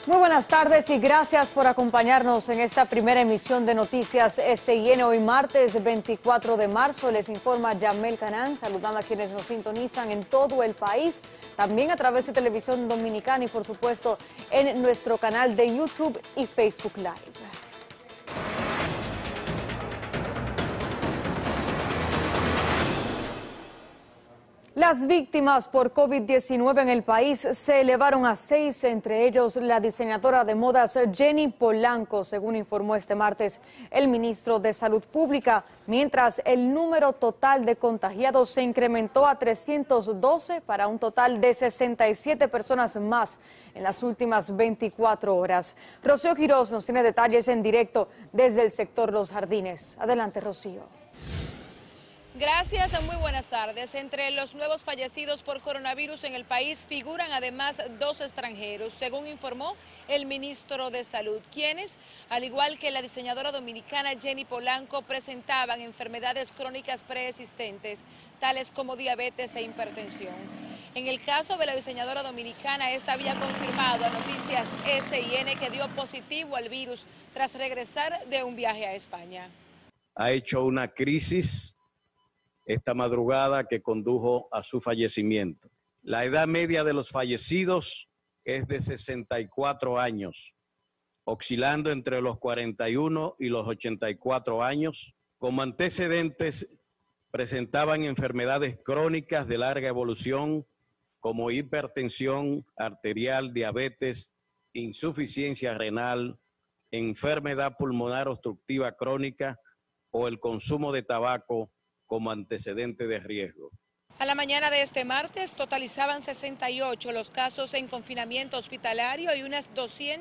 Muy buenas tardes y gracias por acompañarnos en esta primera emisión de Noticias SIN. Hoy martes 24 de marzo les informa Yamel Canán, saludando a quienes nos sintonizan en todo el país, también a través de Televisión Dominicana y por supuesto en nuestro canal de YouTube y Facebook Live. Las víctimas por COVID-19 en el país se elevaron a 6, entre ellos la diseñadora de modas Jenny Polanco, según informó este martes el ministro de Salud Pública, mientras el número total de contagiados se incrementó a 312 para un total de 67 personas más en las últimas 24 horas. Rocío Quiroz nos tiene detalles en directo desde el sector Los Jardines. Adelante, Rocío. Gracias, muy buenas tardes. Entre los nuevos fallecidos por coronavirus en el país figuran además 2 extranjeros, según informó el ministro de Salud, quienes, al igual que la diseñadora dominicana Jenny Polanco, presentaban enfermedades crónicas preexistentes, tales como diabetes e hipertensión. En el caso de la diseñadora dominicana, esta había confirmado a Noticias SIN que dio positivo al virus tras regresar de un viaje a España. Ha hecho una crisis esta madrugada que condujo a su fallecimiento. La edad media de los fallecidos es de 64 años, oscilando entre los 41 y los 84 años. Como antecedentes, presentaban enfermedades crónicas de larga evolución como hipertensión arterial, diabetes, insuficiencia renal, enfermedad pulmonar obstructiva crónica o el consumo de tabaco como antecedente de riesgo. A la mañana de este martes totalizaban 68 los casos en confinamiento hospitalario y unas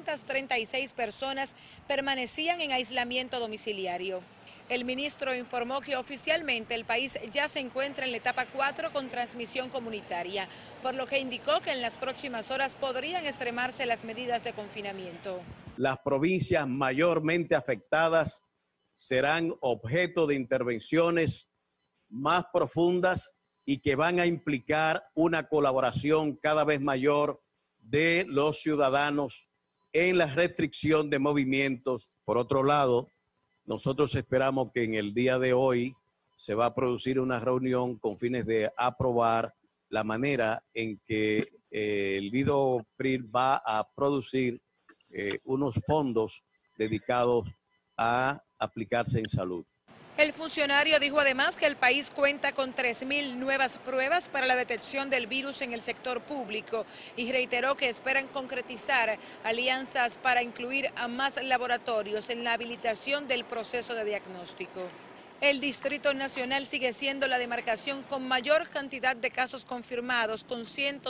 236 personas permanecían en aislamiento domiciliario. El ministro informó que oficialmente el país ya se encuentra en la etapa 4 con transmisión comunitaria, por lo que indicó que en las próximas horas podrían extremarse las medidas de confinamiento. Las provincias mayormente afectadas serán objeto de intervenciones más profundas y que van a implicar una colaboración cada vez mayor de los ciudadanos en la restricción de movimientos. Por otro lado, nosotros esperamos que en el día de hoy se va a producir una reunión con fines de aprobar la manera en que el Vidopril va a producir unos fondos dedicados a aplicarse en salud. El funcionario dijo además que el país cuenta con 3.000 nuevas pruebas para la detección del virus en el sector público y reiteró que esperan concretizar alianzas para incluir a más laboratorios en la habilitación del proceso de diagnóstico. El Distrito Nacional sigue siendo la demarcación con mayor cantidad de casos confirmados, con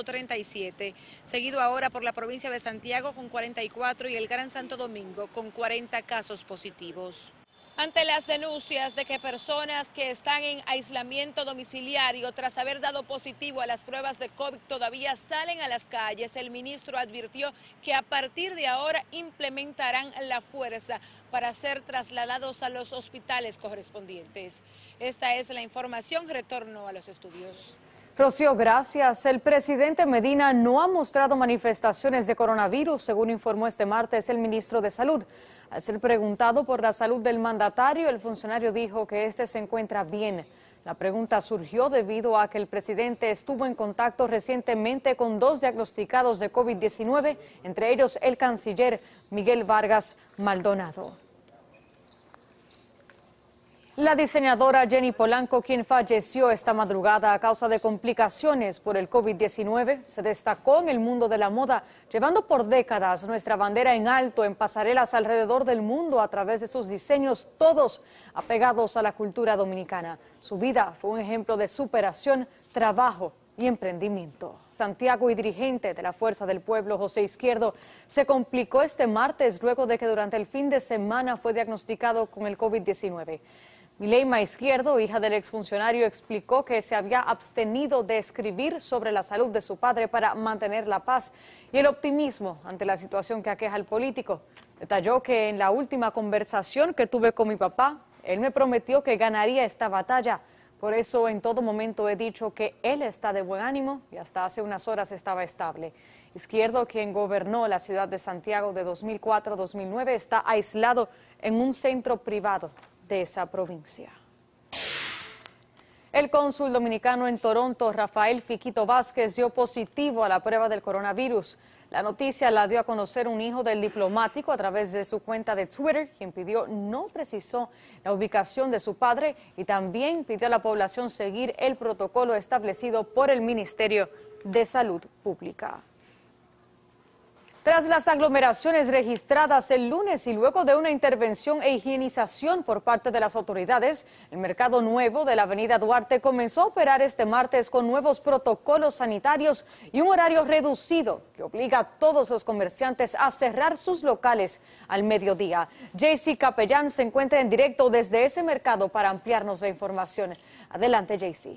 137, seguido ahora por la provincia de Santiago con 44 y el Gran Santo Domingo con 40 casos positivos. Ante las denuncias de que personas que están en aislamiento domiciliario tras haber dado positivo a las pruebas de COVID todavía salen a las calles, el ministro advirtió que a partir de ahora implementarán la fuerza para ser trasladados a los hospitales correspondientes. Esta es la información. Retorno a los estudios. Rocío, gracias. El presidente Medina no ha mostrado manifestaciones de coronavirus, según informó este martes el ministro de Salud. Al ser preguntado por la salud del mandatario, el funcionario dijo que este se encuentra bien. La pregunta surgió debido a que el presidente estuvo en contacto recientemente con 2 diagnosticados de COVID-19, entre ellos el canciller Miguel Vargas Maldonado. La diseñadora Jenny Polanco, quien falleció esta madrugada a causa de complicaciones por el COVID-19, se destacó en el mundo de la moda, llevando por décadas nuestra bandera en alto en pasarelas alrededor del mundo a través de sus diseños, todos apegados a la cultura dominicana. Su vida fue un ejemplo de superación, trabajo y emprendimiento. Santiago y dirigente de la Fuerza del Pueblo, José Izquierdo, se complicó este martes luego de que durante el fin de semana fue diagnosticado con el COVID-19. Mileima Izquierdo, hija del exfuncionario, explicó que se había abstenido de escribir sobre la salud de su padre para mantener la paz y el optimismo ante la situación que aqueja al político. Detalló que en la última conversación que tuve con mi papá, él me prometió que ganaría esta batalla. Por eso en todo momento he dicho que él está de buen ánimo y hasta hace unas horas estaba estable. Izquierdo, quien gobernó la ciudad de Santiago de 2004 a 2009, está aislado en un centro privado de esa provincia. El cónsul dominicano en Toronto, Rafael Fiquito Vázquez, dio positivo a la prueba del coronavirus. La noticia la dio a conocer un hijo del diplomático a través de su cuenta de Twitter, quien no precisó la ubicación de su padre y también pidió a la población seguir el protocolo establecido por el Ministerio de Salud Pública. Tras las aglomeraciones registradas el lunes y luego de una intervención e higienización por parte de las autoridades, el Mercado Nuevo de la Avenida Duarte comenzó a operar este martes con nuevos protocolos sanitarios y un horario reducido que obliga a todos los comerciantes a cerrar sus locales al mediodía. JC Capellán se encuentra en directo desde ese mercado para ampliarnos la información. Adelante, JC.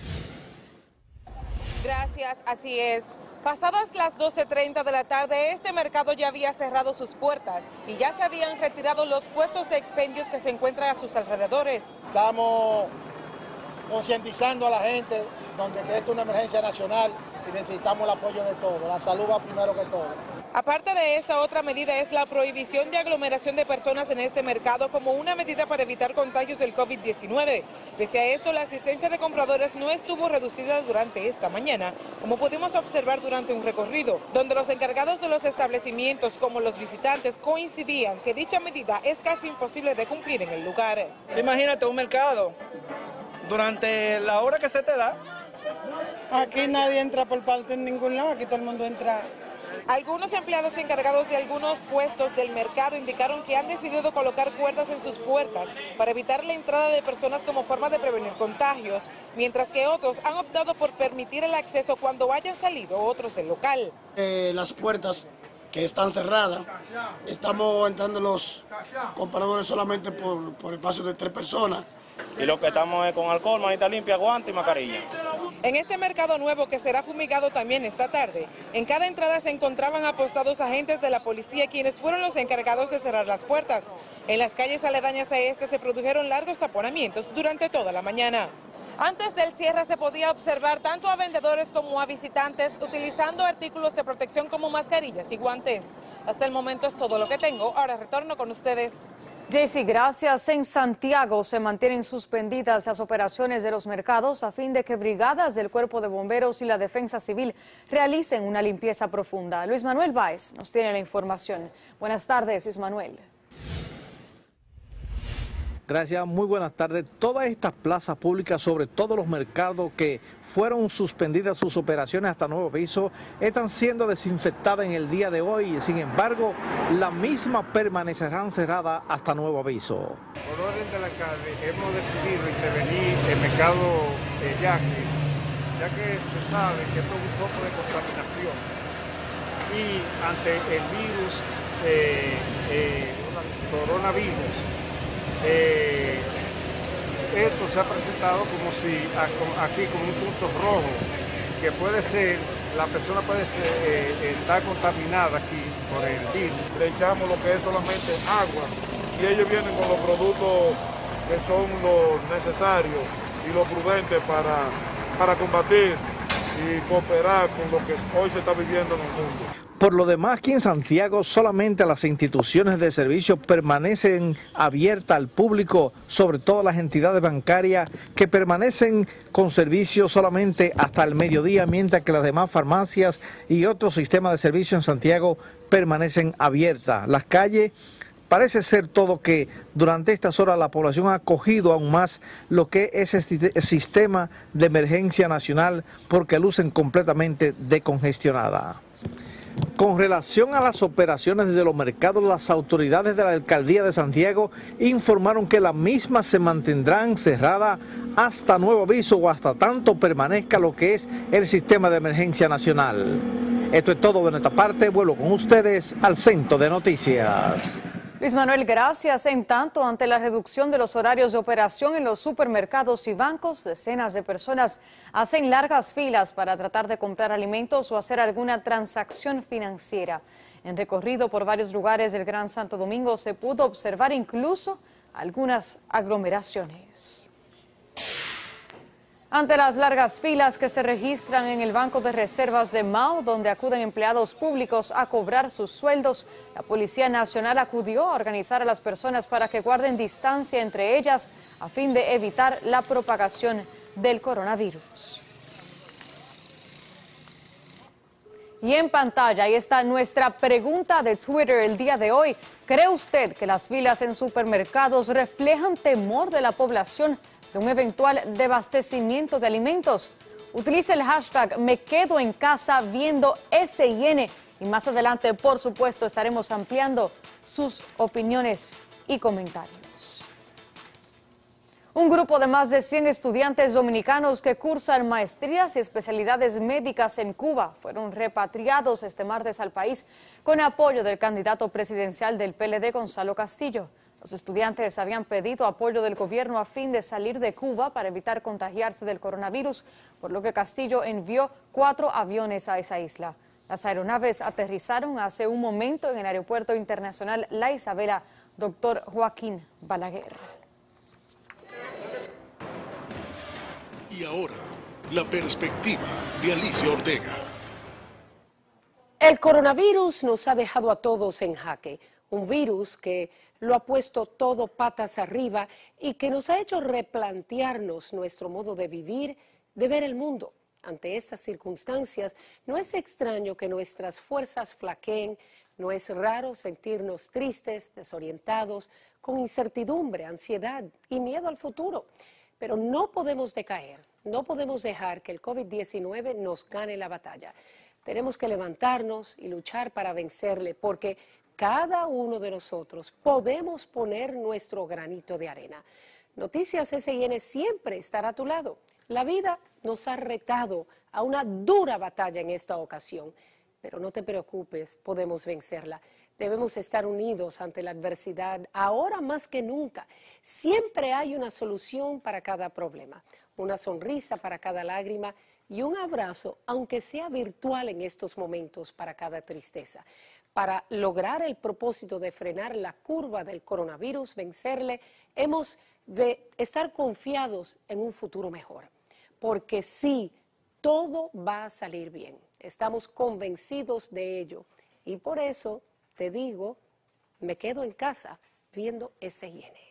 Gracias, así es. Pasadas las 12:30 de la tarde, este mercado ya había cerrado sus puertas y ya se habían retirado los puestos de expendios que se encuentran a sus alrededores. Estamos concientizando a la gente donde que esto es una emergencia nacional y necesitamos el apoyo de todos. La salud va primero que todo. Aparte de esta, otra medida es la prohibición de aglomeración de personas en este mercado como una medida para evitar contagios del COVID-19. Pese a esto, la asistencia de compradores no estuvo reducida durante esta mañana, como pudimos observar durante un recorrido, donde los encargados de los establecimientos como los visitantes coincidían que dicha medida es casi imposible de cumplir en el lugar. Imagínate un mercado, durante la hora que se te da. Aquí nadie entra por parte en ningún lado, aquí todo el mundo entra. Algunos empleados encargados de algunos puestos del mercado indicaron que han decidido colocar cuerdas en sus puertas para evitar la entrada de personas como forma de prevenir contagios, mientras que otros han optado por permitir el acceso cuando hayan salido otros del local. Las puertas que están cerradas, estamos entrando los compradores solamente por espacio de 3 personas. Y lo que estamos es con alcohol, manita limpia, guante y mascarilla. En este mercado nuevo, que será fumigado también esta tarde, en cada entrada se encontraban apostados agentes de la policía quienes fueron los encargados de cerrar las puertas. En las calles aledañas a este se produjeron largos taponamientos durante toda la mañana. Antes del cierre se podía observar tanto a vendedores como a visitantes utilizando artículos de protección como mascarillas y guantes. Hasta el momento es todo lo que tengo. Ahora retorno con ustedes. Jessy, gracias. En Santiago se mantienen suspendidas las operaciones de los mercados a fin de que brigadas del Cuerpo de Bomberos y la Defensa Civil realicen una limpieza profunda. Luis Manuel Báez nos tiene la información. Buenas tardes, Luis Manuel. Gracias, muy buenas tardes. Todas estas plazas públicas, sobre todo los mercados que fueron suspendidas sus operaciones hasta nuevo aviso, están siendo desinfectadas en el día de hoy. Sin embargo, las mismas permanecerán cerradas hasta nuevo aviso. Por orden del alcalde, hemos decidido intervenir el mercado Yaque, ya que se sabe que esto es un foco de contaminación. Y ante el virus, coronavirus, esto se ha presentado como si aquí como un punto rojo, que puede ser, la persona puede estar contaminada aquí por el virus. Le echamos lo que es solamente agua y ellos vienen con los productos que son los necesarios y los prudentes para combatir y cooperar con lo que hoy se está viviendo en el mundo. Por lo demás, aquí en Santiago solamente las instituciones de servicio permanecen abiertas al público, sobre todo las entidades bancarias que permanecen con servicio solamente hasta el mediodía, mientras que las demás farmacias y otros sistemas de servicio en Santiago permanecen abiertas. Las calles, parece ser todo que durante estas horas la población ha acogido aún más lo que es este sistema de emergencia nacional porque lucen completamente decongestionadas. Con relación a las operaciones de los mercados, las autoridades de la Alcaldía de Santiago informaron que las mismas se mantendrán cerradas hasta nuevo aviso o hasta tanto permanezca lo que es el sistema de emergencia nacional. Esto es todo de nuestra parte. Vuelvo con ustedes al Centro de Noticias. Luis Manuel, gracias. En tanto, ante la reducción de los horarios de operación en los supermercados y bancos, decenas de personas hacen largas filas para tratar de comprar alimentos o hacer alguna transacción financiera. En recorrido por varios lugares del Gran Santo Domingo se pudo observar incluso algunas aglomeraciones. Ante las largas filas que se registran en el Banco de Reservas de Mao, donde acuden empleados públicos a cobrar sus sueldos, la Policía Nacional acudió a organizar a las personas para que guarden distancia entre ellas a fin de evitar la propagación del coronavirus. Y en pantalla, ahí está nuestra pregunta de Twitter el día de hoy. ¿Cree usted que las filas en supermercados reflejan temor de la población de un eventual desabastecimiento de alimentos? Utilice el hashtag Me Quedo en Casa viendo SIN y más adelante, por supuesto, estaremos ampliando sus opiniones y comentarios. Un grupo de más de 100 estudiantes dominicanos que cursan maestrías y especialidades médicas en Cuba fueron repatriados este martes al país con apoyo del candidato presidencial del PLD, Gonzalo Castillo. Los estudiantes habían pedido apoyo del gobierno a fin de salir de Cuba para evitar contagiarse del coronavirus, por lo que Castillo envió 4 aviones a esa isla. Las aeronaves aterrizaron hace un momento en el Aeropuerto Internacional La Isabela, Dr. Joaquín Balaguer. Y ahora, la perspectiva de Alicia Ortega. El coronavirus nos ha dejado a todos en jaque. Un virus que lo ha puesto todo patas arriba y que nos ha hecho replantearnos nuestro modo de vivir, de ver el mundo. Ante estas circunstancias, no es extraño que nuestras fuerzas flaqueen, no es raro sentirnos tristes, desorientados, con incertidumbre, ansiedad y miedo al futuro. Pero no podemos decaer, no podemos dejar que el COVID-19 nos gane la batalla. Tenemos que levantarnos y luchar para vencerle, porque cada uno de nosotros podemos poner nuestro granito de arena. Noticias SIN siempre estará a tu lado. La vida nos ha retado a una dura batalla en esta ocasión, pero no te preocupes, podemos vencerla. Debemos estar unidos ante la adversidad, ahora más que nunca. Siempre hay una solución para cada problema, una sonrisa para cada lágrima y un abrazo, aunque sea virtual en estos momentos, para cada tristeza. Para lograr el propósito de frenar la curva del coronavirus, vencerle, hemos de estar confiados en un futuro mejor. Porque sí, todo va a salir bien. Estamos convencidos de ello. Y por eso te digo, me quedo en casa viendo SIN.